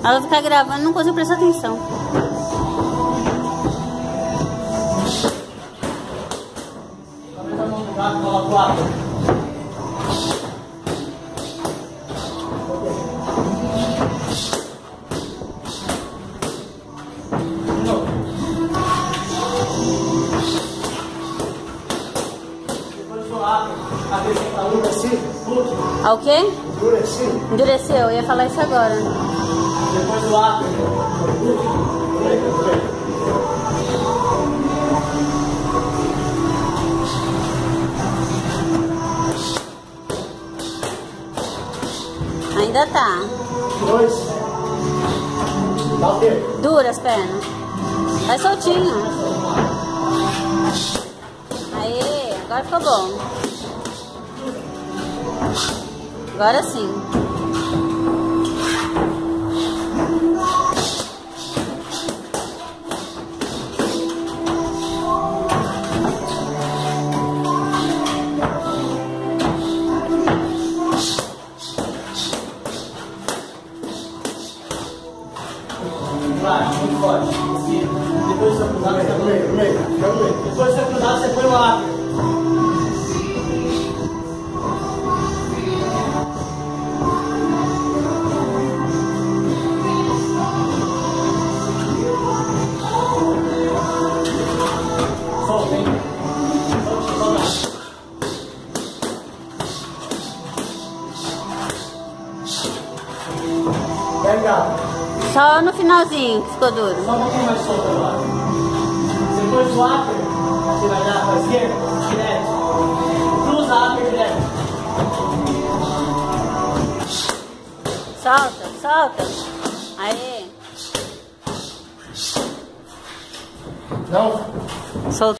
Ela ficar gravando e não consigo prestar atenção. Ah, o quê? Endureceu, eu ia falar isso agora. Depois do ato. Ainda tá. Dois. Dá o quê? Dura as pernas. Vai soltinho. Aê, agora ficou bom. Agora sim. Vai, muito forte. Depois de você cruzar, você põe no meio. Depois de você cruzar, você põe no lado. Solta, hein? Solta. Pega. Só no finalzinho que ficou duro. Só um pouquinho mais solto agora. Depois do upper, você vai dar para a esquerda, direto. Cruza upper direto. Solta, solta. Aê. Não. Solta.